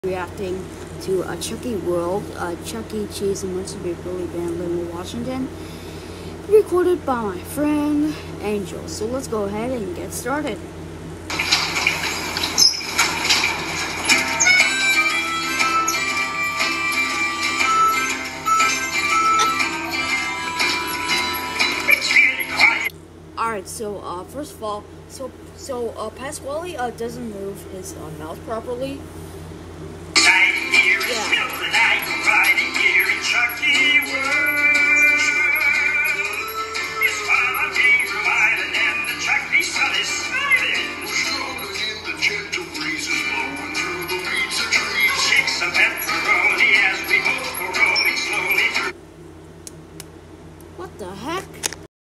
reacting to Chuck E. World, Chuck E. Cheese and Monster Big Billy Band, Linwood, Washington, recorded by my friend Angel. So let's go ahead and get started. Alright, so first of all, Pasquale doesn't move his mouth properly. Yeah.